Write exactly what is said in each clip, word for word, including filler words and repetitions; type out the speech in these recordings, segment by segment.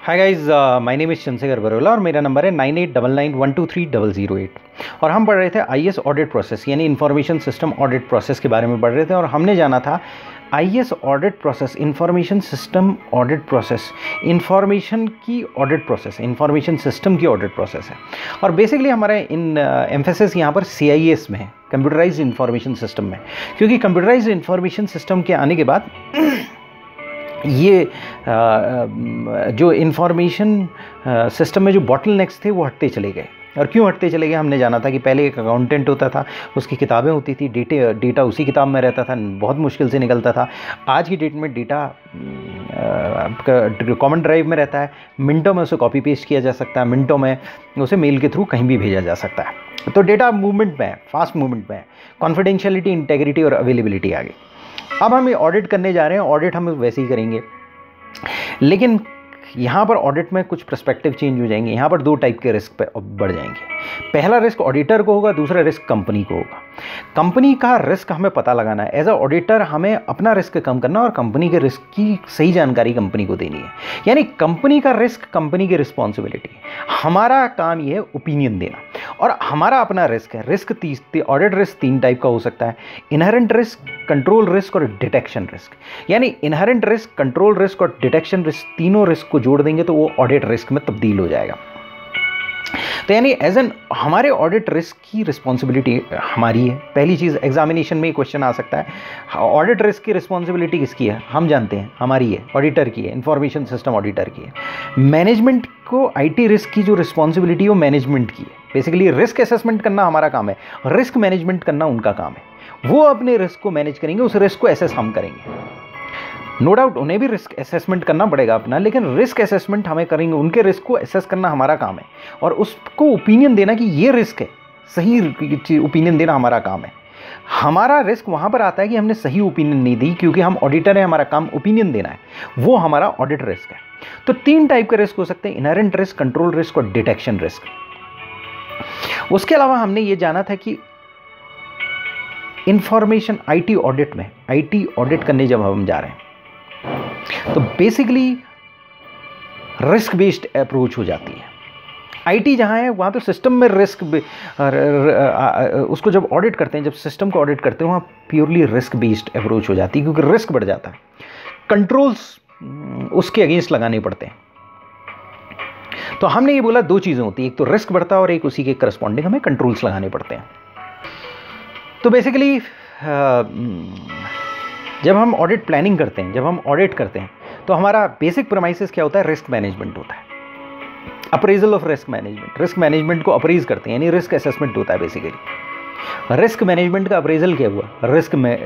Hi guys, my name is Chandrashekhar Barola और मेरा number है nine eight double nine one two three double zero eight. और हम पढ़ रहे थे आईएएस ऑडिट प्रोसेस यानी इन्फॉर्मेशन सिस्टम ऑडिट प्रोसेस के बारे में पढ़ रहे थे। और हमने जाना था IAS audit process, information system audit process, information की ऑडिट प्रोसेस, इन्फॉर्मेशन सिस्टम की ऑडिट प्रोसेस है। और बेसिकली हमारे इन एम्फेसिस यहाँ पर सीआईएस में है, कंप्यूटराइज्ड इन्फॉर्मेशन सिस्टम में, क्योंकि कंप्यूटराइज्ड इन्फॉर्मेशन सिस्टम के आने के बाद ये जो इन्फॉर्मेशन सिस्टम में जो बॉटलनेक्स थे वो हटते चले गए। और क्यों हटते चले गए हमने जाना था कि पहले एक अकाउंटेंट होता था, उसकी किताबें होती थी, डेटे डेटा उसी किताब में रहता था, बहुत मुश्किल से निकलता था। आज की डेट में डेटा कॉमन ड्राइव में रहता है, मिनटों में उसे कॉपी पेस्ट किया जा सकता है, मिनटों में उसे मेल के थ्रू कहीं भी भेजा जा सकता है। तो डेटा मूवमेंट में है, फास्ट मूवमेंट में है, कॉन्फिडेंशियलिटी, इंटेग्रिटी और अवेलेबिलिटी आ गई। अब हम ऑडिट करने जा रहे हैं, ऑडिट हम वैसे ही करेंगे, लेकिन यहाँ पर ऑडिट में कुछ पर्सपेक्टिव चेंज हो जाएंगे। यहाँ पर दो टाइप के रिस्क पे बढ़ जाएंगे। पहला रिस्क ऑडिटर को होगा, दूसरा रिस्क कंपनी को होगा। कंपनी का रिस्क हमें पता लगाना है। एज अ ऑडिटर हमें अपना रिस्क कम करना और कंपनी के रिस्क की सही जानकारी कंपनी को देनी है। यानी कंपनी का रिस्क कंपनी की रिस्पॉन्सिबिलिटी है, हमारा काम ये है ओपिनियन देना। और हमारा अपना रिस्क है। रिस्क तीस ऑडिट रिस्क तीन टाइप का हो सकता है, इनहेरेंट रिस्क, कंट्रोल रिस्क और डिटेक्शन रिस्क। यानी इनहेरेंट रिस्क, कंट्रोल रिस्क और डिटेक्शन रिस्क, तीनों रिस्क को जोड़ देंगे तो वो ऑडिट रिस्क में तब्दील हो जाएगा। तो यानी एज एन हमारे ऑडिट रिस्क की रिस्पॉन्सिबिलिटी हमारी है। पहली चीज़, एग्जामिनेशन में क्वेश्चन आ सकता है, ऑडिट रिस्क की रिस्पॉन्सिबिलिटी किसकी है? हम जानते हैं, हमारी है, ऑडिटर की है, इंफॉर्मेशन सिस्टम ऑडिटर की है। मैनेजमेंट को आईटी रिस्क की जो रिस्पॉन्सिबिलिटी है वो मैनेजमेंट की है। बेसिकली रिस्क असेसमेंट करना हमारा काम है, रिस्क मैनेजमेंट करना उनका काम है। वो अपने रिस्क को मैनेज करेंगे, उस रिस्क को एसेस हम करेंगे। नो डाउट उन्हें भी रिस्क असेसमेंट करना पड़ेगा अपना, लेकिन रिस्क असेसमेंट हमें करेंगे, उनके रिस्क को असेस करना हमारा काम है और उसको ओपिनियन देना कि ये रिस्क है, सही ओपिनियन देना हमारा काम है। हमारा रिस्क वहाँ पर आता है कि हमने सही ओपिनियन नहीं दी, क्योंकि हम ऑडिटर हैं, हमारा काम ओपिनियन देना है, वो हमारा ऑडिट रिस्क है। तो तीन टाइप के रिस्क हो सकते हैं, इनहेरेंट रिस्क, कंट्रोल रिस्क और डिटेक्शन रिस्क। उसके अलावा हमने ये जाना था कि इंफॉर्मेशन आईटी ऑडिट में, आईटी ऑडिट करने जब हम जा रहे हैं तो बेसिकली रिस्क बेस्ड अप्रोच हो जाती है। आईटी जहाँ है वहाँ तो सिस्टम में रिस्क, उसको जब ऑडिट करते हैं, जब सिस्टम को ऑडिट करते हैं, वहाँ प्योरली रिस्क बेस्ड अप्रोच हो जाती है, क्योंकि रिस्क बढ़ जाता है, कंट्रोल्स उसके अगेंस्ट लगाने पड़ते हैं। तो हमने ये बोला दो चीज़ें होती हैं, एक तो रिस्क बढ़ता है और एक उसी के करस्पॉन्डिंग हमें कंट्रोल्स लगाने पड़ते हैं। तो बेसिकली जब हम ऑडिट प्लानिंग करते हैं, जब हम ऑडिट करते हैं तो हमारा बेसिक प्रेमाइसिस क्या होता है? रिस्क मैनेजमेंट होता है, appraisal of risk management. Risk management को अप्रेज करते हैं, यानी रिस्क असेसमेंट होता है बेसिकली। रिस्क मैनेजमेंट का अप्रेजल क्या हुआ? रिस्क में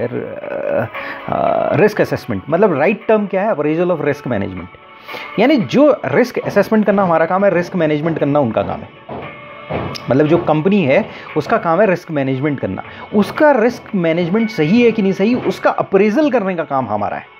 रिस्क असेसमेंट, मतलब राइट टर्म क्या है? Appraisal of risk management. यानी जो रिस्क असेसमेंट करना हमारा काम है, रिस्क मैनेजमेंट करना उनका काम है। मतलब जो कंपनी है उसका काम है रिस्क मैनेजमेंट करना, उसका रिस्क मैनेजमेंट सही है कि नहीं सही, उसका अप्रेजल करने का काम हमारा है।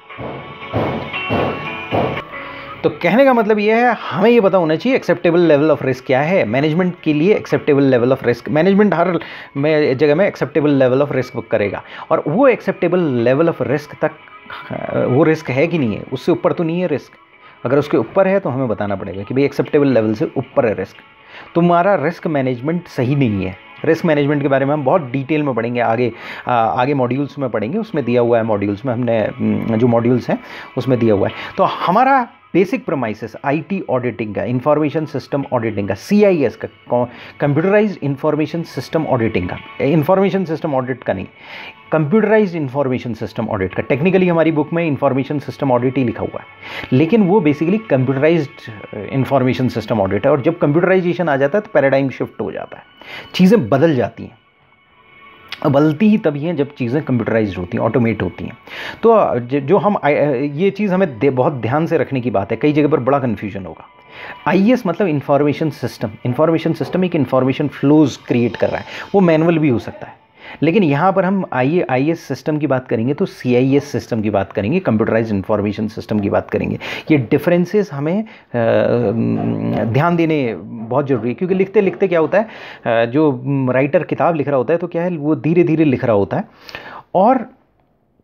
तो कहने का मतलब यह है, हमें यह पता होना चाहिए एक्सेप्टेबल लेवल ऑफ रिस्क क्या है। मैनेजमेंट के लिए acceptable level of risk, management हर में जगह में एक्सेप्टेबल लेवल ऑफ रिस्क करेगा, और वो एक्सेप्टेबल लेवल ऑफ रिस्क तक वो रिस्क है कि नहीं है, उससे ऊपर तो नहीं है रिस्क। अगर उसके ऊपर है तो हमें बताना पड़ेगा कि भाई एक्सेप्टेबल लेवल से ऊपर है रिस्क, तुम्हारा रिस्क मैनेजमेंट सही नहीं है। रिस्क मैनेजमेंट के बारे में हम बहुत डिटेल में पढ़ेंगे, आगे आ, आगे मॉड्यूल्स में पढ़ेंगे, उसमें दिया हुआ है, मॉड्यूल्स में हमने जो मॉड्यूल्स हैं उसमें दिया हुआ है। तो हमारा बेसिक प्रेमाइसिस आईटी ऑडिटिंग का, इंफॉर्मेशन सिस्टम ऑडिटिंग का, सीआईएस का, कंप्यूटराइज्ड इंफॉर्मेशन सिस्टम ऑडिटिंग का, इंफॉर्मेशन सिस्टम ऑडिट का नहीं, कंप्यूटराइज्ड इंफॉर्मेशन सिस्टम ऑडिट का। टेक्निकली हमारी बुक में इंफॉर्मेशन सिस्टम ऑडिट ही लिखा हुआ है, लेकिन वो basically computerised information system audit है। और जब कंप्यूटराइजेशन आ जाता है तो पैराडाइम शिफ्ट हो जाता है, चीज़ें बदल जाती हैं। बदलती ही तभी हैं जब चीज़ें कंप्यूटराइज्ड होती हैं, ऑटोमेट होती हैं। तो जो हम ये चीज़ हमें बहुत ध्यान से रखने की बात है, कई जगह पर बड़ा कन्फ्यूजन होगा। आईएएस मतलब इंफॉर्मेशन सिस्टम, इंफॉर्मेशन सिस्टम एक इंफॉर्मेशन फ्लोज क्रिएट कर रहा है, वो मैनुअल भी हो सकता है, लेकिन यहाँ पर हम आई आईएएस सिस्टम की बात करेंगे तो सीआईएस सिस्टम की बात करेंगे, कंप्यूटराइज्ड इंफॉर्मेशन सिस्टम की बात करेंगे। ये डिफरेंसेस हमें ध्यान देने बहुत ज़रूरी है, क्योंकि लिखते लिखते क्या होता है, जो राइटर किताब लिख रहा होता है तो क्या है, वो धीरे धीरे लिख रहा होता है और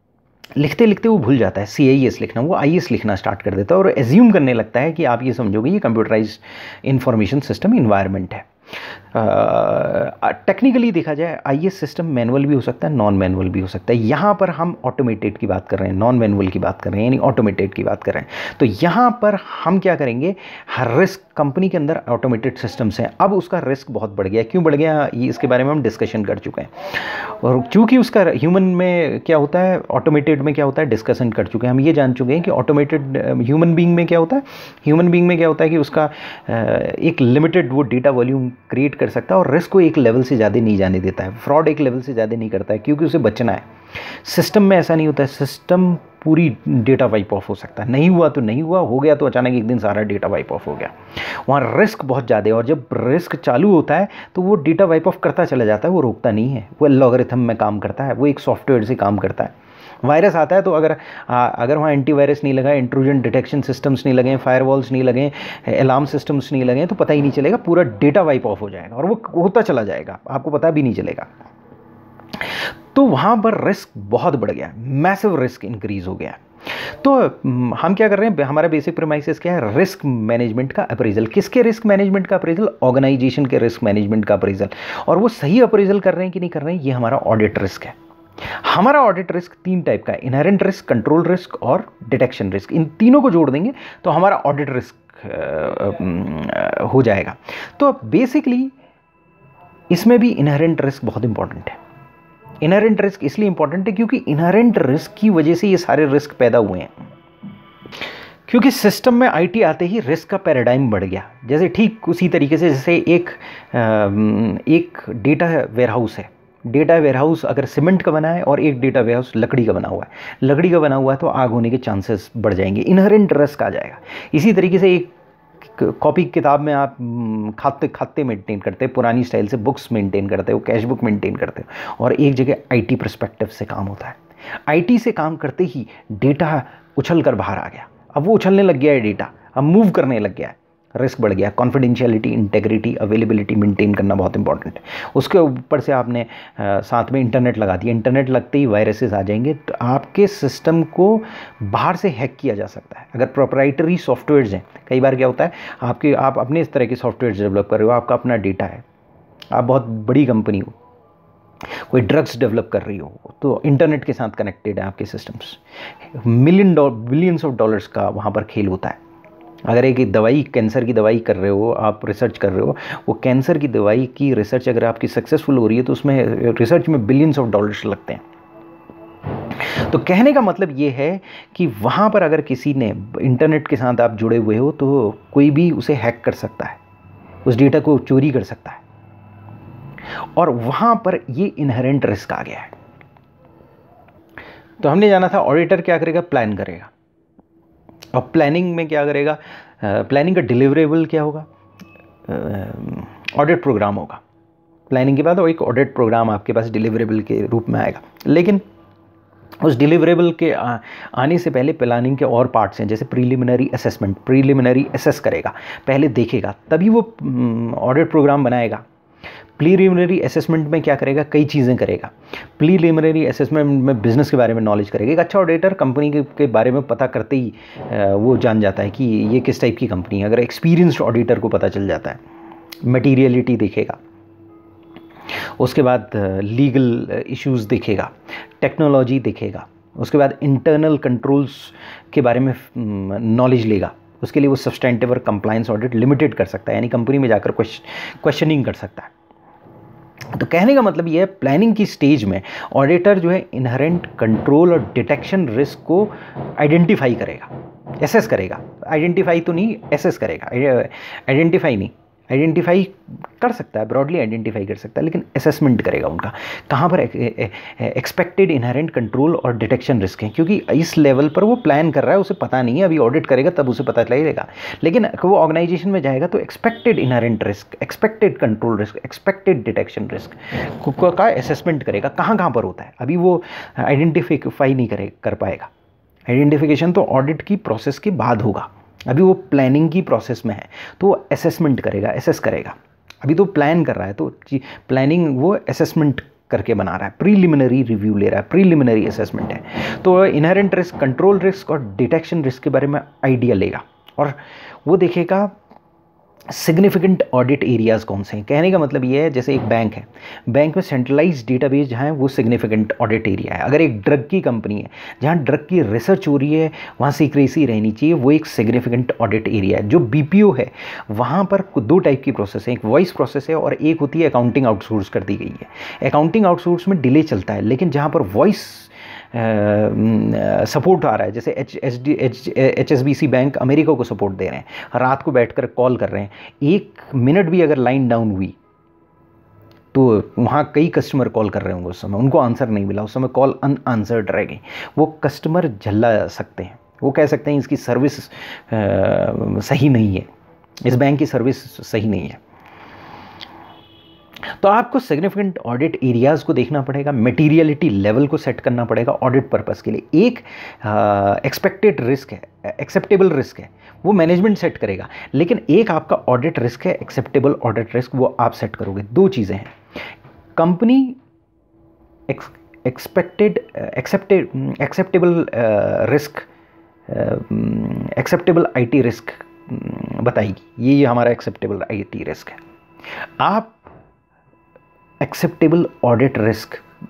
लिखते लिखते वो भूल जाता है सी आई एस लिखना, वो आई एस लिखना स्टार्ट कर देता है और एज्यूम करने लगता है कि आप ये समझोगे ये कंप्यूटराइज इंफॉर्मेशन सिस्टम इन्वायरमेंट है। टेक्निकली uh, देखा जाए आई एस सिस्टम मैनुअल भी हो सकता है, नॉन मैनुअल भी हो सकता है। यहाँ पर हम ऑटोमेटेड की बात कर रहे हैं, नॉन मैनुअल की बात कर रहे हैं, यानी ऑटोमेटेड की बात कर रहे हैं। तो यहाँ पर हम क्या करेंगे, हर रिस्क कंपनी के अंदर ऑटोमेटेड सिस्टम्स हैं, अब उसका रिस्क बहुत बढ़ गया। क्यों बढ़ गया, ये इसके बारे में हम डिस्कशन कर चुके हैं। और चूँकि उसका ह्यूमन में क्या होता है, ऑटोमेटेड में क्या होता है, डिस्कशन कर चुके हैं। हम ये जान चुके हैं कि ऑटोमेटेड ह्यूमन बीइंग में क्या होता है, ह्यूमन बीइंग में क्या होता है कि उसका एक लिमिटेड वो डेटा वॉल्यूम क्रिएट कर सकता है और रिस्क को एक लेवल से ज़्यादा नहीं जाने देता है, फ्रॉड एक लेवल से ज़्यादा नहीं करता है, क्योंकि उसे बचना है। सिस्टम में ऐसा नहीं होता है, सिस्टम पूरी डेटा वाइप ऑफ हो सकता है, नहीं हुआ तो नहीं हुआ, हो गया तो अचानक एक दिन सारा डेटा वाइप ऑफ हो गया। वहाँ रिस्क बहुत ज़्यादा है और जब रिस्क चालू होता है तो वो डेटा वाइप ऑफ करता चला जाता है, वो रोकता नहीं है, वो लॉगरिथम में काम करता है, वो एक सॉफ्टवेयर से काम करता है। वायरस आता है तो अगर आ, अगर वहाँ एंटीवायरस नहीं लगा, इंट्रूजन डिटेक्शन सिस्टम्स नहीं लगे, फायरवॉल्स नहीं लगे, अलार्म सिस्टम्स नहीं लगे, तो पता ही नहीं चलेगा, पूरा डेटा वाइप ऑफ हो जाएगा और वो होता चला जाएगा, आपको पता भी नहीं चलेगा। तो वहाँ पर रिस्क बहुत बढ़ गया, मैसिव रिस्क इंक्रीज हो गया। तो हम क्या कर रहे हैं, हमारा बेसिक प्रीमाइसेस क्या है, रिस्क मैनेजमेंट का अप्रेजल। किसके रिस्क मैनेजमेंट का अप्रेजल, ऑर्गेनाइजेशन के रिस्क मैनेजमेंट का अप्रेजल। और वो सही अप्रेजल कर रहे हैं कि नहीं कर रहे हैं, ये हमारा ऑडिट रिस्क है। हमारा ऑडिट रिस्क तीन टाइप का है, इनहेरेंट रिस्क, कंट्रोल रिस्क और डिटेक्शन रिस्क। इन तीनों को जोड़ देंगे तो हमारा ऑडिट रिस्क हो जाएगा। तो बेसिकली इसमें भी इनहेरेंट रिस्क बहुत इंपॉर्टेंट है। इनहेरेंट रिस्क इसलिए इंपॉर्टेंट है क्योंकि इनहेरेंट रिस्क की वजह से ये सारे रिस्क पैदा हुए हैं, क्योंकि सिस्टम में आईटी आते ही रिस्क का पैराडाइम बढ़ गया। जैसे ठीक उसी तरीके से जैसे एक एक डेटा वेयरहाउस है, डेटा वेयरहाउस अगर सीमेंट का बना है और एक डेटा वेयरहाउस लकड़ी का बना हुआ है, लकड़ी का बना हुआ है तो आग होने के चांसेस बढ़ जाएंगे, इनहेरेंट रिस्क आ जाएगा। इसी तरीके से एक कॉपी किताब में आप खाते खाते मेंटेन करते हैं, पुरानी स्टाइल से बुक्स मेंटेन करते हो, कैश बुक मेंटेन करते हो, और एक जगह आईटी पर्सपेक्टिव से काम होता है। आईटी से काम करते ही डेटा उछल कर बाहर आ गया, अब वो उछलने लग गया है डेटा, अब मूव करने लग गया है, रिस्क बढ़ गया। कॉन्फिडेंशियलिटी, इंटेग्रिटी, अवेलेबिलिटी मेंटेन करना बहुत इंपॉर्टेंट है। उसके ऊपर से आपने आ, साथ में इंटरनेट लगा दिया, इंटरनेट लगते ही वायरसेस आ जाएंगे, तो आपके सिस्टम को बाहर से हैक किया जा सकता है। अगर प्रोप्राइटरी सॉफ्टवेयर्स हैं, कई बार क्या होता है, आपके आप अपने इस तरह के सॉफ्टवेयर डेवलप कर रहे हो, आपका अपना डेटा है, आप बहुत बड़ी कंपनी हो, कोई ड्रग्स डेवलप कर रही हो, तो इंटरनेट के साथ कनेक्टेड है आपके systems, million billions of dollars का वहाँ पर खेल होता है। अगर एक दवाई, कैंसर की दवाई कर रहे हो, आप रिसर्च कर रहे हो, वो कैंसर की दवाई की रिसर्च अगर आपकी सक्सेसफुल हो रही है तो उसमें रिसर्च में बिलियंस ऑफ डॉलर्स लगते हैं। तो कहने का मतलब ये है कि वहाँ पर अगर किसी ने, इंटरनेट के साथ आप जुड़े हुए हो, तो कोई भी उसे हैक कर सकता है, उस डेटा को चोरी कर सकता है, और वहाँ पर ये इनहेरेंट रिस्क आ गया है। तो हमने जाना था ऑडिटर क्या करेगा, प्लान करेगा, और प्लानिंग में क्या करेगा, प्लानिंग का डिलीवरेबल क्या होगा, ऑडिट प्रोग्राम होगा। प्लानिंग के बाद एक ऑडिट प्रोग्राम आपके पास डिलीवरेबल के रूप में आएगा। लेकिन उस डिलीवरेबल के आ, आने से पहले प्लानिंग के और पार्ट्स हैं, जैसे प्रीलिमिनरी असेसमेंट, प्रीलिमिनरी असेस करेगा, पहले देखेगा, तभी वो ऑडिट प्रोग्राम बनाएगा। प्रीलिमिनरी असेसमेंट में क्या करेगा, कई चीज़ें करेगा। प्रीलिमिनरी असेसमेंट में बिजनेस के बारे में नॉलेज करेगा। एक अच्छा ऑडिटर कंपनी के, के बारे में पता करते ही वो जान जाता है कि ये किस टाइप की कंपनी है, अगर एक्सपीरियंस्ड ऑडिटर को पता चल जाता है। मटीरियलिटी देखेगा, उसके बाद लीगल इश्यूज़ देखेगा, टेक्नोलॉजी देखेगा, उसके बाद इंटरनल कंट्रोल्स के बारे में नॉलेज लेगा। उसके लिए वो सब्सटेंटिव और कंप्लायंस ऑडिट लिमिटेड कर सकता है, यानी कंपनी में जाकर क्वेश्चनिंग कर सकता है। तो कहने का मतलब ये है, प्लानिंग की स्टेज में ऑडिटर जो है इनहेरेंट कंट्रोल और डिटेक्शन रिस्क को आइडेंटिफाई करेगा, एसेस करेगा। आइडेंटिफाई तो नहीं, एसेस करेगा। आइडेंटिफाई नहीं, आइडेंटिफाई कर सकता है, ब्रॉडली आइडेंटिफाई कर सकता है, लेकिन असेसमेंट करेगा उनका, कहाँ पर एक्सपेक्टेड इनहेरेंट कंट्रोल और डिटेक्शन रिस्क है। क्योंकि इस लेवल पर वो प्लान कर रहा है, उसे पता नहीं है, अभी ऑडिट करेगा तब उसे पता चलेगा। लेकिन वो ऑर्गेनाइजेशन में जाएगा तो expected inherent risk, expected control risk, expected detection risk का असेसमेंट करेगा, कहाँ कहाँ पर होता है। अभी वो आइडेंटिफाई नहीं करे कर पाएगा। आइडेंटिफिकेशन तो ऑडिट की प्रोसेस के बाद होगा, अभी वो प्लानिंग की प्रोसेस में है, तो वो असेसमेंट करेगा, एसेस करेगा। अभी तो प्लान कर रहा है, तो प्लानिंग वो असेसमेंट करके बना रहा है, प्रीलिमिनरी रिव्यू ले रहा है, प्रीलिमिनरी असेसमेंट है। तो इनहेरेंट रिस्क, कंट्रोल रिस्क और डिटेक्शन रिस्क के बारे में आइडिया लेगा और वो देखेगा सिग्निफिकेंट ऑडिट एरियाज़ कौन से हैं। कहने का मतलब ये है, जैसे एक बैंक है, बैंक में सेंट्रलाइज डेटाबेस जहाँ है वो सिग्निफिकेंट ऑडिट एरिया है। अगर एक ड्रग की कंपनी है जहाँ ड्रग की रिसर्च हो रही है, वहाँ सीक्रेसी रहनी चाहिए, वो एक सिग्निफिकेंट ऑडिट एरिया है। जो बीपीओ है वहाँ पर दो टाइप की प्रोसेस है, एक वॉइस प्रोसेस है और एक होती है अकाउंटिंग आउटसोर्स कर दी गई है। अकाउंटिंग आउटसोर्स में डिले चलता है, लेकिन जहाँ पर वॉइस सपोर्ट आ रहा है, जैसे H H D H H S B C bank America को सपोर्ट दे रहे हैं, रात को बैठकर कॉल कर रहे हैं, एक मिनट भी अगर लाइन डाउन हुई तो वहाँ कई कस्टमर कॉल कर रहे होंगे, उस समय उनको आंसर नहीं मिला, उस समय कॉल अनआंसर्ड रह गई, वो कस्टमर झल्ला सकते हैं, वो कह सकते हैं इसकी सर्विस सही नहीं है, इस बैंक की सर्विस सही नहीं है। तो आपको सिग्निफिकेंट ऑडिट एरियाज़ को देखना पड़ेगा, मटेरियलिटी लेवल को सेट करना पड़ेगा ऑडिट पर्पस के लिए। एक एक्सपेक्टेड रिस्क है, एक्सेप्टेबल रिस्क है, वो मैनेजमेंट सेट करेगा, लेकिन एक आपका ऑडिट रिस्क है, एक्सेप्टेबल ऑडिट रिस्क, वो आप सेट करोगे। दो चीज़ें हैं, company expected accepted acceptable risk, acceptable IT risk बताएगी, ये हमारा एक्सेप्टेबल आईटी रिस्क है। आप एक्सेप्टेबल ऑडिट रिस्क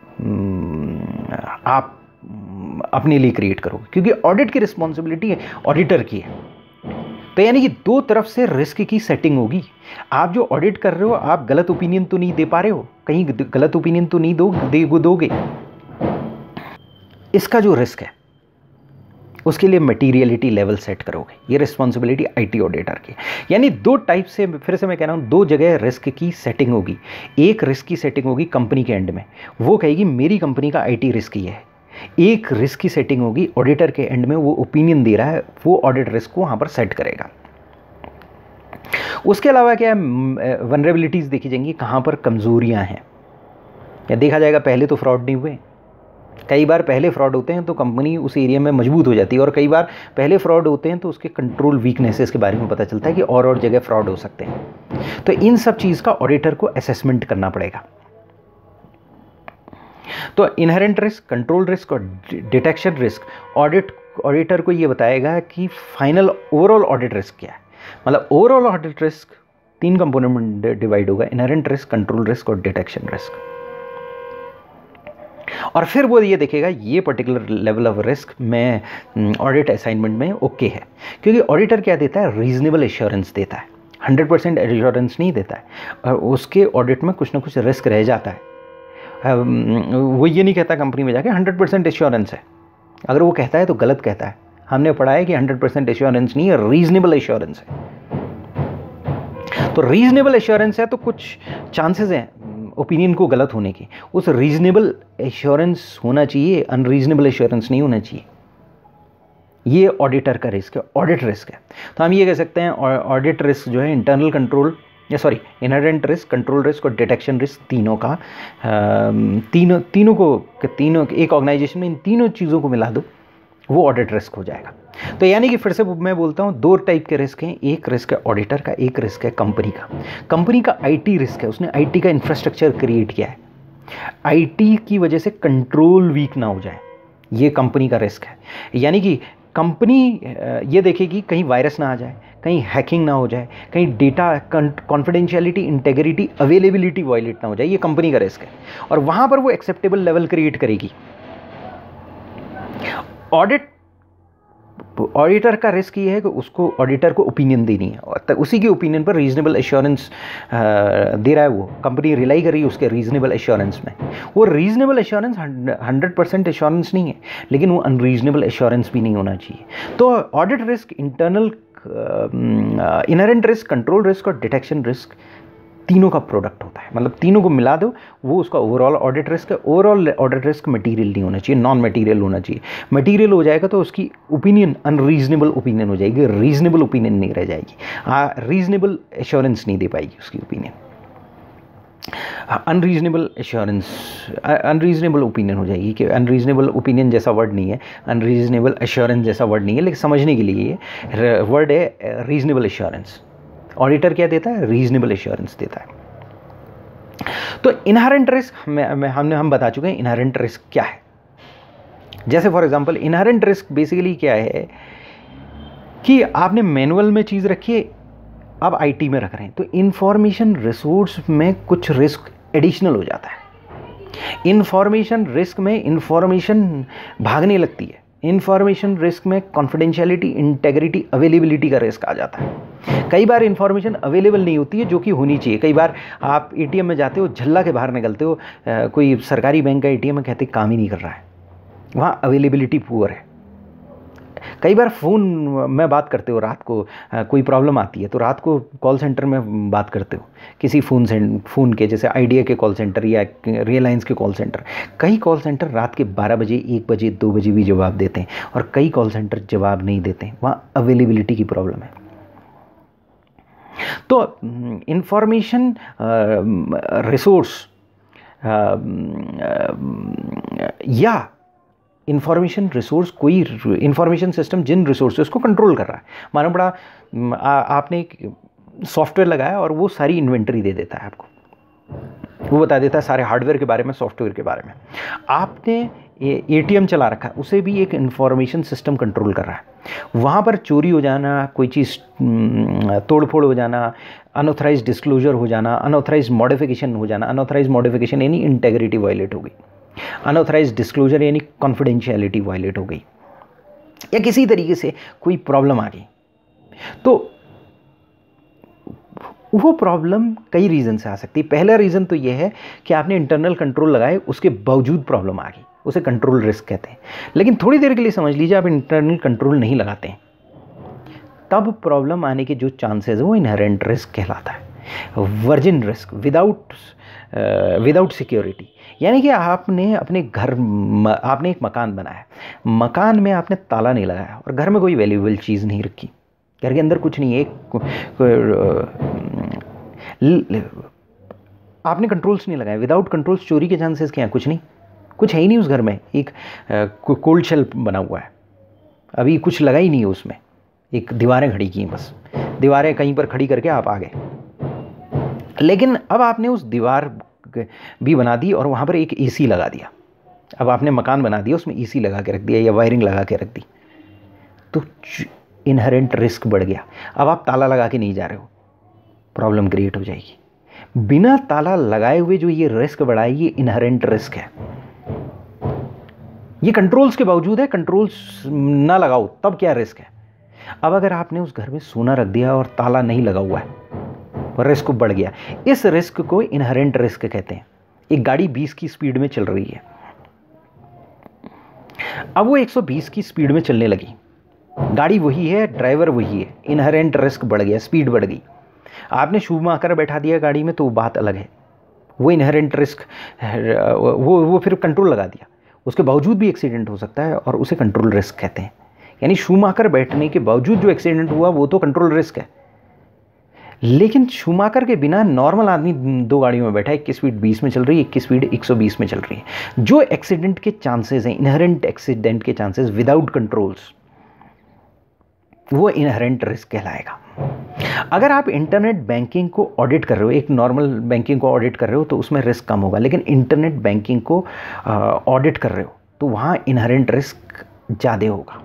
आप अपने लिए क्रिएट करोगे, क्योंकि ऑडिट की रिस्पॉन्सिबिलिटी है ऑडिटर की है। तो यानी कि दो तरफ से रिस्क की सेटिंग होगी। आप जो ऑडिट कर रहे हो, आप गलत ओपिनियन तो नहीं दे पा रहे हो, कहीं गलत ओपिनियन तो नहीं दो दे दोगे, इसका जो रिस्क है उसके लिए मटीरियलिटी लेवल सेट करोगे। ये रिस्पॉन्सिबिलिटी आईटी ऑडिटर की। यानी दो टाइप से, फिर से मैं कह रहा हूँ, दो जगह रिस्क की सेटिंग होगी। एक रिस्क की सेटिंग होगी कंपनी के एंड में, वो कहेगी मेरी कंपनी का आईटी रिस्क ये है। एक रिस्क की सेटिंग होगी ऑडिटर के एंड में, वो ओपिनियन दे रहा है, वो ऑडिट रिस्क को वहाँ पर सेट करेगा। उसके अलावा क्या है, वनरेबिलिटीज़ देखी जाएंगी, कहाँ पर कमज़ोरियाँ हैं, या देखा जाएगा पहले तो फ्रॉड नहीं हुए। कई बार पहले फ्रॉड होते हैं तो कंपनी उस एरिया में मजबूत हो जाती है, और कई बार पहले फ्रॉड होते हैं तो उसके कंट्रोल वीकनेसेस के बारे में पता चलता है कि और और जगह फ्रॉड हो सकते हैं। तो इन सब चीज़ का ऑडिटर को असेसमेंट करना पड़ेगा। तो इनहेरेंट रिस्क, कंट्रोल रिस्क और डिटेक्शन रिस्क, ऑडिट ऑडिटर को ये बताएगा कि फाइनल ओवरऑल ऑडिट रिस्क क्या है। मतलब ओवरऑल ऑडिट रिस्क तीन कंपोनेंट में डिवाइड होगा, इनहेरेंट रिस्क, कंट्रोल रिस्क और डिटेक्शन रिस्क। और फिर वो ये देखेगा ये पर्टिकुलर लेवल ऑफ रिस्क में ऑडिट असाइनमेंट में ओके है, क्योंकि ऑडिटर क्या देता है, रीजनेबल एश्योरेंस देता है, हंड्रेड परसेंट एश्योरेंस नहीं देता है, और उसके ऑडिट में कुछ ना कुछ रिस्क रह जाता है। वो ये नहीं कहता कंपनी में जाके हंड्रेड परसेंट एश्योरेंस है, अगर वो कहता है तो गलत कहता है। हमने पढ़ा है कि हंड्रेड परसेंट एश्योरेंस नहीं है, रीजनेबल एश्योरेंस है। तो रीजनेबल एश्योरेंस है तो कुछ चांसेस हैं ओपिनियन को गलत होने के, उस रीजनेबल एश्योरेंस होना चाहिए, अनरीजनेबल एश्योरेंस नहीं होना चाहिए। ये ऑडिटर का रिस्क है, ऑडिट रिस्क है। तो हम ये कह सकते हैं ऑडिट रिस्क जो है इंटरनल कंट्रोल या sorry inherent risk, control risk और डिटेक्शन रिस्क तीनों का, तीनों तीनों को तीनों एक ऑर्गेनाइजेशन में इन तीनों चीज़ों को मिला दो, वो ऑडिट रिस्क हो जाएगा। तो यानी कि फिर से मैं बोलता हूँ दो टाइप के रिस्क हैं, एक रिस्क है ऑडिटर का, एक रिस्क है कंपनी का। कंपनी का आईटी रिस्क है, उसने आईटी का इंफ्रास्ट्रक्चर क्रिएट किया है, आईटी की वजह से कंट्रोल वीक ना हो जाए, ये कंपनी का रिस्क है। यानी कि कंपनी ये देखेगी कहीं वायरस ना आ जाए, कहीं हैकिंग ना हो जाए, कहीं data confidentiality, integrity, availability violate ना हो जाए, ये कंपनी का रिस्क है, और वहाँ पर वो एक्सेप्टेबल लेवल क्रिएट करेगी। ऑडिट ऑडिटर का रिस्क ये है कि उसको ऑडिटर को ओपिनियन देनी है, और उसी के ओपिनियन पर रीजनेबल एश्योरेंस दे रहा है, वो कंपनी रिलाई कर रही है उसके रीजनेबल एश्योरेंस में। वो reasonable assurance hundred percent assurance नहीं है, लेकिन वो अनरीजनेबल एश्योरेंस भी नहीं होना चाहिए। तो audit risk, internal inherent risk, control risk और डिटेक्शन रिस्क तीनों का प्रोडक्ट होता है। मतलब तीनों को मिला दो, वो उसका ओवरऑल ऑडिट रिस्क है। ओवरऑल ऑडिट रिस्क मटेरियल नहीं होना चाहिए, नॉन मटेरियल होना चाहिए। मटेरियल हो जाएगा तो उसकी ओपिनियन अनरीजनेबल ओपिनियन हो जाएगी, रीजनेबल ओपिनियन नहीं रह जाएगी, रीजनेबल एश्योरेंस नहीं दे पाएगी उसकी opinion. Unreasonable assurance, unreasonable opinion हो जाएगी, कि अनरीजनेबल ओपिनियन जैसा वर्ड नहीं है, अनरीजनेबल एश्योरेंस जैसा वर्ड नहीं है, लेकिन समझने के लिए ये वर्ड है रीजनेबल एश्योरेंस। ऑडिटर क्या देता है, रीजनेबल एश्योरेंस देता है। तो इनहेरेंट रिस्क हमें हमने हम बता चुके हैं इनहेरेंट रिस्क क्या है। जैसे for example inherent risk basically क्या है कि आपने मैनुअल में चीज़ रखी है, अब आईटी में रख रहे हैं, तो इंफॉर्मेशन रिसोर्स में कुछ रिस्क एडिशनल हो जाता है। इंफॉर्मेशन रिस्क में इंफॉर्मेशन भागने लगती है। इंफॉर्मेशन रिस्क में कॉन्फिडेंशियलिटी, इंटेग्रिटी, अवेलेबिलिटी का रिस्क आ जाता है। कई बार इंफॉर्मेशन अवेलेबल नहीं होती है जो कि होनी चाहिए। कई बार आप एटीएम में जाते हो, झल्ला के बाहर निकलते हो, कोई सरकारी बैंक का एटीएम में कहते काम ही नहीं कर रहा है, वहाँ अवेलेबिलिटी पुअर है। कई बार फ़ोन में बात करते हो, रात को कोई प्रॉब्लम आती है तो रात को कॉल सेंटर में बात करते हो, किसी फ़ोन से फ़ोन के जैसे आइडिया के कॉल सेंटर या रिलायंस के कॉल सेंटर। कई कॉल सेंटर रात के बारह बजे, एक बजे, दो बजे भी जवाब देते हैं और कई कॉल सेंटर जवाब नहीं देते हैं, वहाँ अवेलेबिलिटी की प्रॉब्लम है। तो इंफॉर्मेशन रिसोर्स या इंफॉर्मेशन रिसोर्स, कोई इंफॉर्मेशन सिस्टम जिन रिसोर्सेज को कंट्रोल कर रहा है, मानो बड़ा आ, आपने एक सॉफ्टवेयर लगाया और वो सारी इन्वेंटरी दे देता है आपको, वो बता देता है सारे हार्डवेयर के बारे में, सॉफ्टवेयर के बारे में। आपने एटीएम चला रखा है, उसे भी एक इंफॉर्मेशन सिस्टम कंट्रोल कर रहा है। वहाँ पर चोरी हो जाना, कोई चीज़ तोड़ फोड़ हो जाना, अनऑथराइज डिस्क्लोजर हो जाना, अनऑथराइज मॉडिफिकेशन हो जाना, अनऑथराइज मॉडिफिकेशन यानी इंटेग्रिटी वायलेट हो गई, अनऑथराइज डिस्क्लोजर यानी कॉन्फिडेंशियलिटी वायलेट हो गई, या किसी तरीके से कोई प्रॉब्लम आ गई। तो वो प्रॉब्लम कई रीज़न से आ सकती है। पहला रीज़न तो ये है कि आपने इंटरनल कंट्रोल लगाए, उसके बावजूद प्रॉब्लम आ गई, उसे कंट्रोल रिस्क कहते हैं। लेकिन थोड़ी देर के लिए समझ लीजिए आप इंटरनल कंट्रोल नहीं लगाते हैं, तब प्रॉब्लम आने के जो चांसेस है वो इनहेरेंट रिस्क कहलाता है। Virgin risk, without without security, यानी कि आपने अपने घर, आपने एक मकान बनाया, मकान में आपने ताला नहीं लगाया और घर में कोई वैल्यूएबल चीज़ नहीं रखी, घर के अंदर कुछ नहीं है, आपने कंट्रोल्स नहीं लगाए। विदाउट कंट्रोल्स चोरी के चांसेस क्या हैं? कुछ नहीं, कुछ है ही नहीं उस घर में। एक कोल्ड शेल बना हुआ है, अभी कुछ लगा ही नहीं है उसमें, एक दीवारें खड़ी की हैं, बस दीवारें कहीं पर खड़ी करके आप आ गए। लेकिन अब आपने उस दीवार भी बना दी और वहाँ पर एक एसी लगा दिया। अब आपने मकान बना दिया, उसमें एसी लगा के रख दिया या वायरिंग लगा के रख दी, तो इनहेरेंट रिस्क बढ़ गया। अब आप ताला लगा के नहीं जा रहे हो, प्रॉब्लम क्रिएट हो जाएगी। बिना ताला लगाए हुए जो ये रिस्क बढ़ा है, ये इनहेरेंट रिस्क है। ये कंट्रोल्स के बावजूद है, कंट्रोल्स ना लगाओ तब क्या रिस्क है। अब अगर आपने उस घर में सोना रख दिया और ताला नहीं लगा हुआ है, रिस्क बढ़ गया। इस रिस्क को इनहेरेंट रिस्क कहते हैं। एक गाड़ी बीस की स्पीड में चल रही है, अब वो एक सौ बीस की स्पीड में चलने लगी, गाड़ी वही है, ड्राइवर वही है, इनहेरेंट रिस्क बढ़ गया, स्पीड बढ़ गई। आपने शुभ आकर बैठा दिया गाड़ी में, तो वो बात अलग है, वो इनहेरेंट रिस्क, वो वो फिर कंट्रोल लगा दिया, उसके बावजूद भी एक्सीडेंट हो सकता है और उसे कंट्रोल रिस्क कहते हैं। यानी शूमाकर बैठने के बावजूद जो एक्सीडेंट हुआ वो तो कंट्रोल रिस्क है। लेकिन शूमाकर के बिना नॉर्मल आदमी दो गाड़ियों में बैठा है, एक की स्पीड बीस में चल रही है, एक की स्पीड एक सौ बीस में चल रही है, जो एक्सीडेंट के चांसेस हैं, इनहेरेंट एक्सीडेंट के चांसेस विदाउट कंट्रोल्स, वो इनहेरेंट रिस्क कहलाएगा। अगर आप इंटरनेट बैंकिंग को ऑडिट कर रहे हो, एक नॉर्मल बैंकिंग को ऑडिट कर रहे हो, तो उसमें रिस्क कम होगा। लेकिन इंटरनेट बैंकिंग को ऑडिट कर रहे हो तो वहाँ इनहेरेंट रिस्क ज़्यादा होगा।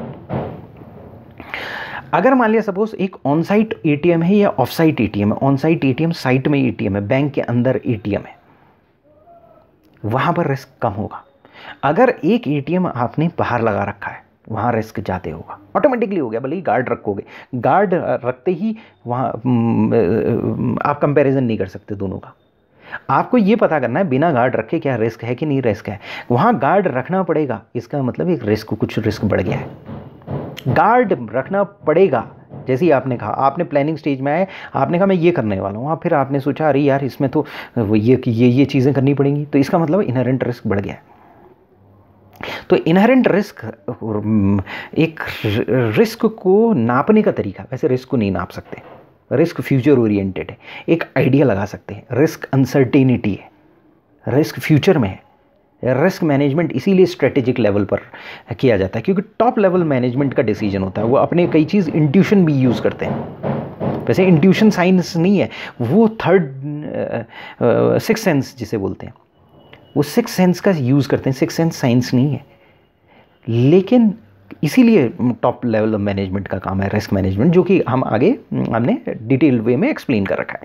अगर मान लिया सपोज एक ऑन साइट एटीएम है या ऑफ साइट एटीएम है, ऑन साइट एटीएम साइट में एटीएम है, बैंक के अंदर एटीएम है, वहाँ पर रिस्क कम होगा। अगर एक एटीएम आपने बाहर लगा रखा है, वहाँ रिस्क ज़्यादा होगा, ऑटोमेटिकली हो गया। भले ही गार्ड रखोगे, गार्ड रखते ही वहाँ आप कंपैरिजन नहीं कर सकते दोनों का। आपको ये पता करना है बिना गार्ड रखे क्या रिस्क है कि नहीं रिस्क है। वहाँ गार्ड रखना पड़ेगा, इसका मतलब एक रिस्क, कुछ रिस्क बढ़ गया है, गार्ड रखना पड़ेगा। जैसे ही आपने कहा, आपने प्लानिंग स्टेज में आए, आपने कहा मैं ये करने वाला हूँ, फिर आपने सोचा अरे यार इसमें तो ये ये ये चीज़ें करनी पड़ेंगी, तो इसका मतलब इनहेरेंट रिस्क बढ़ गया है। तो इनहेरेंट रिस्क एक रिस्क को नापने का तरीका, वैसे रिस्क को नहीं नाप सकते, रिस्क फ्यूचर ओरिएंटेड है, एक आइडिया लगा सकते हैं। रिस्क अनसर्टेनिटी है, रिस्क फ्यूचर में है। रिस्क मैनेजमेंट इसीलिए स्ट्रेटेजिक लेवल पर किया जाता है, क्योंकि टॉप लेवल मैनेजमेंट का डिसीजन होता है। वो अपने कई चीज़ इंट्यूशन भी यूज़ करते हैं, वैसे इंट्यूशन साइंस नहीं है, वो थर्ड सिक्स सेंस जिसे बोलते हैं, वो सिक्स सेंस का यूज़ करते हैं, सिक्स सेंस साइंस नहीं है। लेकिन इसीलिए टॉप लेवल ऑफ मैनेजमेंट का काम है रिस्क मैनेजमेंट, जो कि हम आगे हमने डिटेल वे में एक्सप्लेन कर रखा है।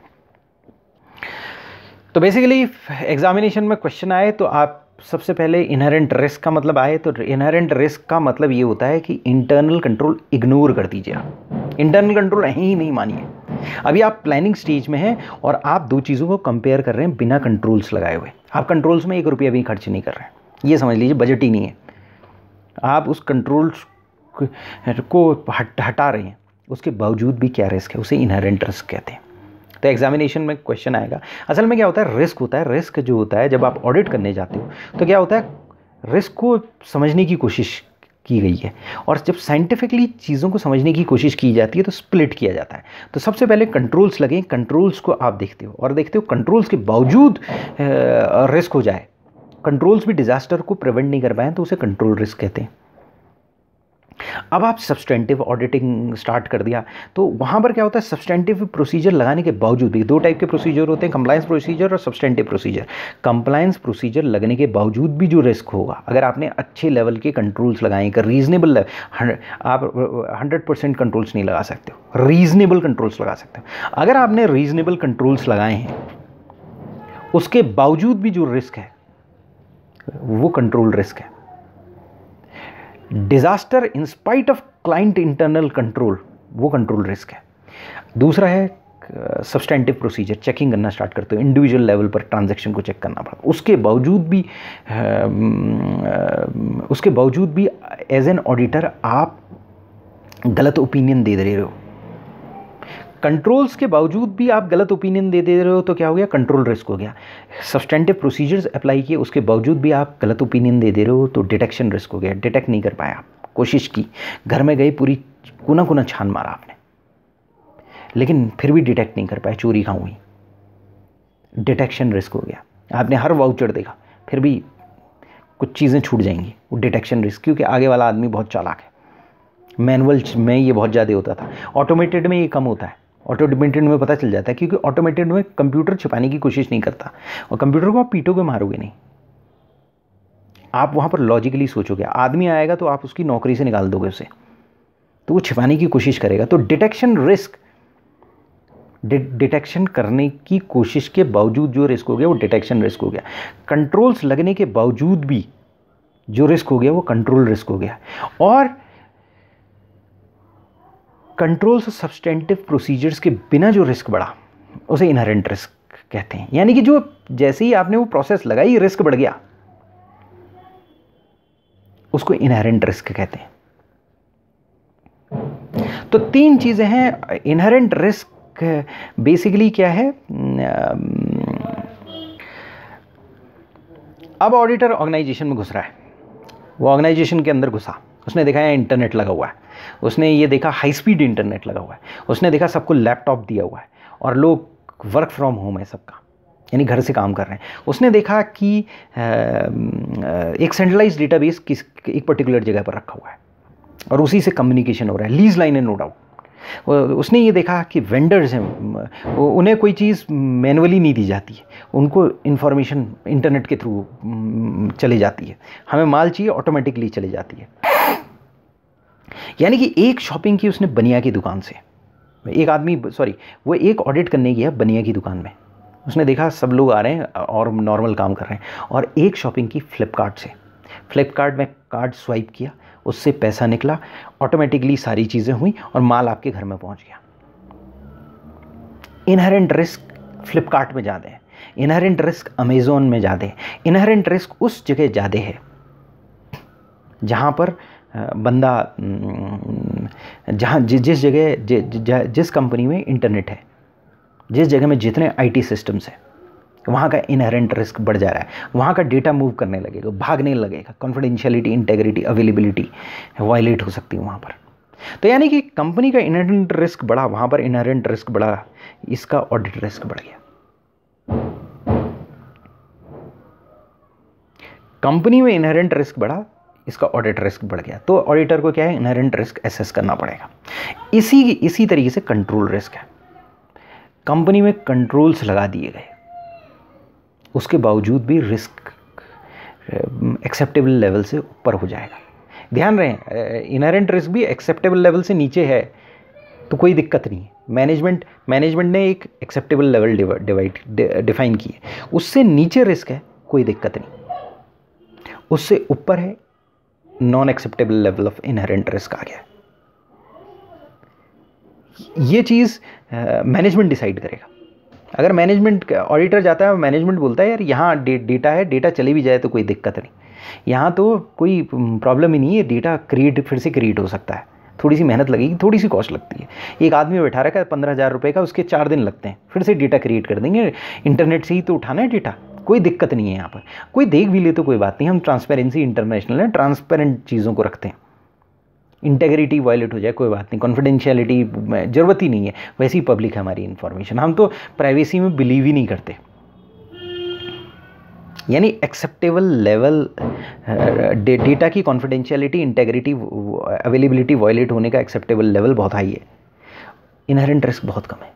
तो बेसिकली एग्जामिनेशन में क्वेश्चन आए तो आप सबसे पहले इनहेरेंट रिस्क का मतलब आए तो इनहेरेंट रिस्क का मतलब ये होता है कि इंटरनल कंट्रोल इग्नोर कर दीजिए आप, इंटरनल कंट्रोल है ही नहीं मानिए। अभी आप प्लानिंग स्टेज में हैं और आप दो चीज़ों को कंपेयर कर रहे हैं बिना कंट्रोल्स लगाए हुए। आप कंट्रोल्स में एक रुपया भी खर्च नहीं कर रहे हैं, ये समझ लीजिए बजट ही नहीं है। आप उस कंट्रोल्स को हट हटा रहे हैं, उसके बावजूद भी क्या रिस्क है, उसे इनहेरेंट रिस्क कहते हैं। तो एग्जामिनेशन में क्वेश्चन आएगा, असल में क्या होता है, रिस्क होता है। रिस्क जो होता है जब आप ऑडिट करने जाते हो तो क्या होता है, रिस्क को समझने की कोशिश की गई है, और जब साइंटिफिकली चीज़ों को समझने की कोशिश की जाती है तो स्प्लिट किया जाता है। तो सबसे पहले कंट्रोल्स लगे, कंट्रोल्स को आप देखते हो और देखते हो कंट्रोल्स के बावजूद रिस्क हो जाए, कंट्रोल्स भी डिजास्टर को प्रिवेंट नहीं कर पाए तो उसे कंट्रोल रिस्क कहते हैं। अब आप सब्सटेंटिव ऑडिटिंग स्टार्ट कर दिया तो वहाँ पर क्या होता है, सब्सटेंटिव प्रोसीजर लगाने के बावजूद भी, दो टाइप के प्रोसीजर होते हैं, कंप्लायंस प्रोसीजर और सब्सटेंटिव प्रोसीजर। कंप्लायंस प्रोसीजर लगने के बावजूद भी जो रिस्क होगा, अगर आपने अच्छे लेवल के कंट्रोल्स लगाए, कर रीजनेबल लेवल, आप हंड्रेड परसेंट कंट्रोल्स नहीं लगा सकते हो, रीजनेबल कंट्रोल्स लगा सकते हो। अगर आपने रीजनेबल कंट्रोल्स लगाए हैं उसके बावजूद भी जो रिस्क है वो कंट्रोल रिस्क है। Disaster in spite of client internal control, वो कंट्रोल रिस्क है। दूसरा है सब्सटेंटिव प्रोसीजर, चेकिंग करना स्टार्ट करते हो, इंडिविजुअल लेवल पर ट्रांजैक्शन को चेक करना पड़ा, उसके बावजूद भी उसके बावजूद भी एज एन ऑडिटर आप गलत ओपिनियन दे दे रहे हो। कंट्रोल्स के बावजूद भी आप गलत ओपिनियन दे दे रहे हो तो क्या हो गया, कंट्रोल रिस्क हो गया। सब्सटेंटिव प्रोसीजर्स अप्लाई किए, उसके बावजूद भी आप गलत ओपिनियन दे दे रहे हो तो डिटेक्शन रिस्क हो गया। डिटेक्ट नहीं कर पाया आप, कोशिश की, घर में गए, पूरी कोना कोना छान मारा आपने, लेकिन फिर भी डिटेक्ट नहीं कर पाए, चोरी कहाँ हुई, डिटेक्शन रिस्क हो गया। आपने हर वाउचर देखा फिर भी कुछ चीज़ें छूट जाएंगी, वो डिटेक्शन रिस्क, क्योंकि आगे वाला आदमी बहुत चालाक है। मैनुअल में ये बहुत ज़्यादा होता था, ऑटोमेटेड में ये कम होता है। ऑटोमेटेड में पता चल जाता है क्योंकि ऑटोमेटेड में कंप्यूटर छिपाने की कोशिश नहीं करता, और कंप्यूटर को आप पीटोगे, मारोगे नहीं, आप वहाँ पर लॉजिकली सोचोगे। आदमी आएगा तो आप उसकी नौकरी से निकाल दोगे उसे, तो वो छिपाने की कोशिश करेगा। तो डिटेक्शन रिस्क, डिटेक्शन करने की कोशिश के बावजूद जो रिस्क हो गया वो डिटेक्शन रिस्क हो गया। कंट्रोल्स लगने के बावजूद भी जो रिस्क हो गया वो कंट्रोल रिस्क हो गया। और कंट्रोल्स और सब्सटेंटिव प्रोसीजर्स के बिना जो रिस्क बढ़ा उसे इनहेरेंट रिस्क कहते हैं। यानी कि जो जैसे ही आपने वो प्रोसेस लगाई रिस्क बढ़ गया, उसको इनहेरेंट रिस्क कहते हैं। तो तीन चीजें हैं। इनहेरेंट रिस्क बेसिकली क्या है, अब ऑडिटर ऑर्गेनाइजेशन में घुस रहा है, वो ऑर्गेनाइजेशन के अंदर घुसा, उसने देखा है इंटरनेट लगा हुआ है, उसने ये देखा हाई स्पीड इंटरनेट लगा हुआ है, उसने देखा सबको लैपटॉप दिया हुआ है और लोग वर्क फ्रॉम होम है सबका, यानी घर से काम कर रहे हैं। उसने देखा कि एक सेंट्रलाइज डेटाबेस किस एक पर्टिकुलर जगह पर रखा हुआ है और उसी से कम्युनिकेशन हो रहा है, लीज लाइन है नो डाउट। उसने ये देखा कि वेंडर्स हैं, उन्हें कोई चीज़ मैनुअली नहीं दी जाती है, उनको इन्फॉर्मेशन इंटरनेट के थ्रू चली जाती है, हमें माल चाहिए ऑटोमेटिकली चली जाती है। यानी कि एक शॉपिंग की उसने बनिया की दुकान से, एक आदमी सॉरी वो एक ऑडिट करने गया बनिया की दुकान में, उसने देखा सब लोग आ रहे हैं और नॉर्मल काम कर रहे हैं, और एक शॉपिंग की फ्लिपकार्ट से, फ्लिपकार्ट में कार्ड स्वाइप किया, उससे पैसा निकला, ऑटोमेटिकली सारी चीज़ें हुई और माल आपके घर में पहुंच गया। इनहेरेंट रिस्क फ्लिपकार्ट में ज़्यादा है, इनहेरेंट रिस्क अमेज़ॉन में ज़्यादा है, इनहेरेंट रिस्क उस जगह ज़्यादा है जहाँ पर बंदा, जहाँ जिस जगह जिस कंपनी में इंटरनेट है, जिस जगह में जितने आईटी सिस्टम्स हैं, वहाँ का इनहेरेंट रिस्क बढ़ जा रहा है, वहाँ का डेटा मूव करने लगेगा, भागने लगेगा, कॉन्फिडेंशियलिटी, इंटेग्रिटी, अवेलेबिलिटी वायलेट हो सकती है वहाँ पर। तो यानी कि कंपनी का इनहेरेंट रिस्क बढ़ा, वहाँ पर इनहेरेंट रिस्क बढ़ा, इसका ऑडिट रिस्क बढ़ गया। कंपनी में इनहेरेंट रिस्क बढ़ा, इसका ऑडिट रिस्क बढ़ गया। तो ऑडिटर को क्या है, इनहेरेंट रिस्क एसेस करना पड़ेगा। इसी इसी तरीके से कंट्रोल रिस्क है। कंपनी में कंट्रोल्स लगा दिए गए, उसके बावजूद भी रिस्क एक्सेप्टेबल लेवल से ऊपर हो जाएगा। ध्यान रहे, इनहेरेंट रिस्क भी एक्सेप्टेबल लेवल से नीचे है तो कोई दिक्कत नहीं है। मैनेजमेंट मैनेजमेंट ने एक एक्सेप्टेबल लेवल डिवाइड डिफाइन की है, उससे नीचे रिस्क है कोई दिक्कत नहीं, उससे ऊपर है non acceptable level of inherent risk आ गया। ये चीज़ मैनेजमेंट डिसाइड करेगा। अगर मैनेजमेंट ऑडिटर जाता है, मैनेजमेंट बोलता है यार यहाँ डे, डेटा है, डेटा चली भी जाए तो कोई दिक्कत नहीं, यहाँ तो कोई प्रॉब्लम ही नहीं है, डेटा क्रिएट फिर से क्रिएट हो सकता है, थोड़ी सी मेहनत लगेगी, थोड़ी सी कॉस्ट लगती है। एक आदमी बैठा रखा है पंद्रह हज़ार रुपये का, उसके चार दिन लगते हैं, फिर से डेटा क्रिएट कर देंगे, इंटरनेट से ही तो उठाना है डेटा, कोई दिक्कत नहीं है। यहाँ पर कोई देख भी ले तो कोई बात नहीं, हम ट्रांसपेरेंसी इंटरनेशनल है, ट्रांसपेरेंट चीज़ों को रखते हैं। इंटेग्रिटी वायलेट हो जाए कोई बात नहीं, कॉन्फिडेंशियलिटी ज़रूरत ही नहीं है, वैसी पब्लिक है हमारी इन्फॉर्मेशन, हम तो प्राइवेसी में बिलीव ही नहीं करते। यानी एक्सेप्टेबल लेवल डेटा की कॉन्फिडेंशियलिटी, इंटेग्रिटी, अवेलेबिलिटी वायलेट होने का एक्सेप्टेबल लेवल बहुत हाई है, इनहेरेंट रिस्क बहुत कम है।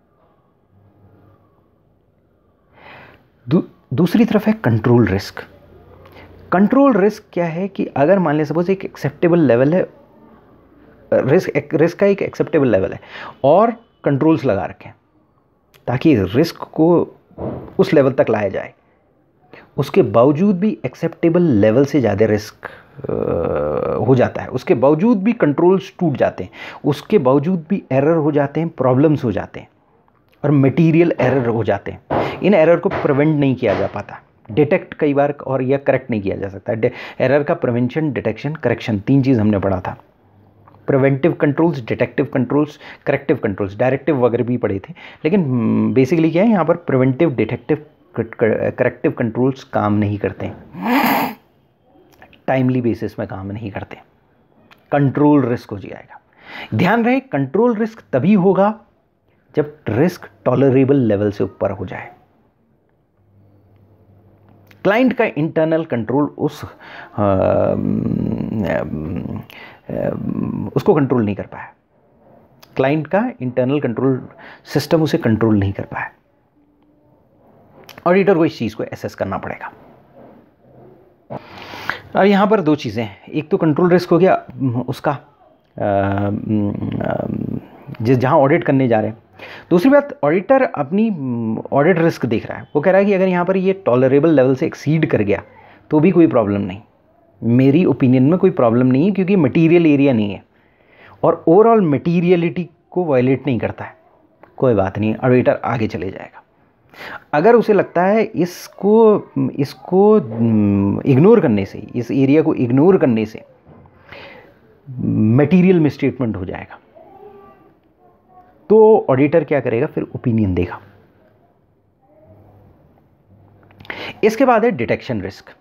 दू, दूसरी तरफ है कंट्रोल रिस्क। कंट्रोल रिस्क क्या है कि अगर मान लें सपोज एक एक्सेप्टेबल लेवल है, रिस्क रिस्क का एक एक्सेप्टेबल लेवल है और कंट्रोल्स लगा रखें ताकि रिस्क को उस लेवल तक लाया जाए, उसके बावजूद भी एक्सेप्टेबल लेवल से ज़्यादा रिस्क हो जाता है, उसके बावजूद भी कंट्रोल्स टूट जाते हैं, उसके बावजूद भी एरर हो जाते हैं, प्रॉब्लम्स हो जाते हैं और मटेरियल एरर हो जाते हैं। इन एरर को प्रिवेंट नहीं किया जा पाता, डिटेक्ट कई बार और यह करेक्ट नहीं किया जा सकता। एरर का प्रिवेंशन, डिटेक्शन, करेक्शन, तीन चीज़ हमने पढ़ा था। Preventive controls, detective controls, corrective controls, directive वगैरह भी पढ़े थे, लेकिन बेसिकली क्या है यहाँ पर प्रिवेंटिव, डिटेक्टिव, करेक्टिव कंट्रोल्स काम नहीं करते, टाइमली बेसिस में काम नहीं करते, कंट्रोल रिस्क हो जाएगा। ध्यान रहे, कंट्रोल रिस्क तभी होगा जब रिस्क टॉलरेबल लेवल से ऊपर हो जाए। क्लाइंट का इंटरनल कंट्रोल उस आ, आ, उसको कंट्रोल नहीं कर पाया, क्लाइंट का इंटरनल कंट्रोल सिस्टम उसे कंट्रोल नहीं कर पाया, ऑडिटर को इस चीज़ को एसेस करना पड़ेगा। अब यहाँ पर दो चीज़ें हैं, एक तो कंट्रोल रिस्क हो गया उसका जिस जहाँ ऑडिट करने जा रहे हैं, दूसरी बात ऑडिटर अपनी ऑडिट रिस्क देख रहा है, वो कह रहा है कि अगर यहाँ पर ये टॉलरेबल लेवल से एक्सीड कर गया तो भी कोई प्रॉब्लम नहीं, मेरी ओपिनियन में कोई प्रॉब्लम नहीं है क्योंकि मटीरियल एरिया नहीं है और ओवरऑल मटीरियलिटी को वायलेट नहीं करता है, कोई बात नहीं, ऑडिटर आगे चले जाएगा। अगर उसे लगता है इसको इसको इग्नोर करने से, इस एरिया को इग्नोर करने से मटेरियल मिसस्टेटमेंट हो जाएगा, तो ऑडिटर क्या करेगा, फिर ओपिनियन देगा। इसके बाद है डिटेक्शन रिस्क।